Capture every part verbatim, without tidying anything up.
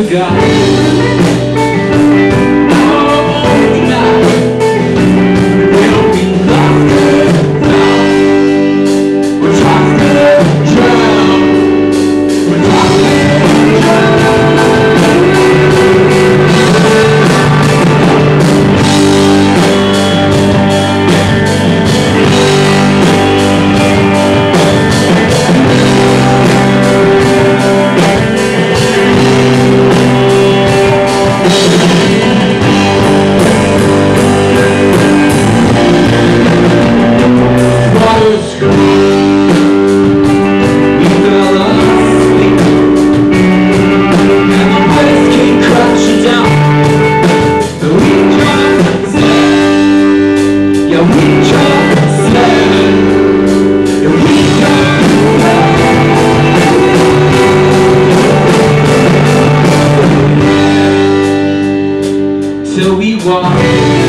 Till we walk on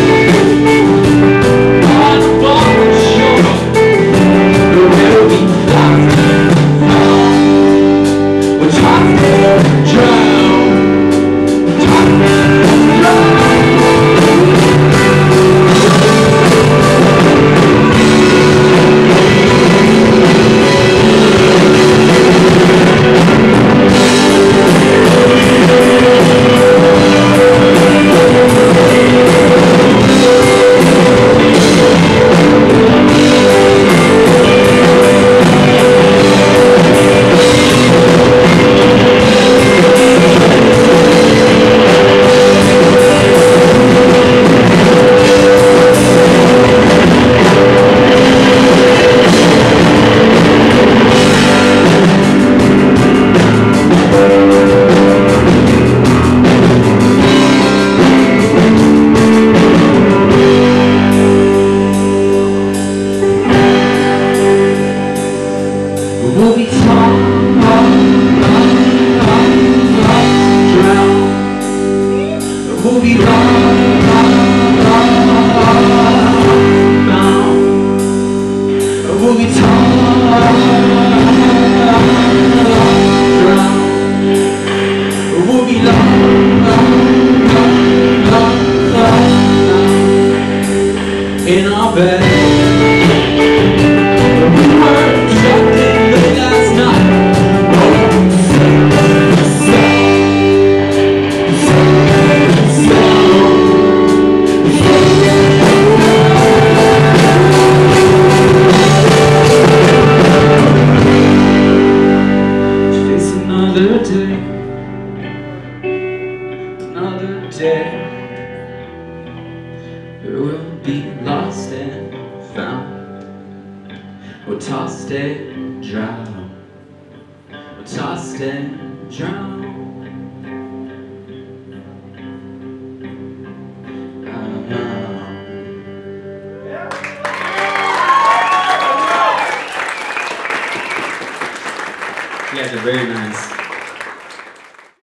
the far shore, where we lost and found. We're tossed and drowned, tossed and we'll be torn, drowned. We'll be lost, bound. We'll be torn, drowned. We'll be lost in our bed. We were trapped in last night. It's another day, another day. We'll be lost and found. We're tossed and drowned. We're tossed and drowned. You guys are very nice.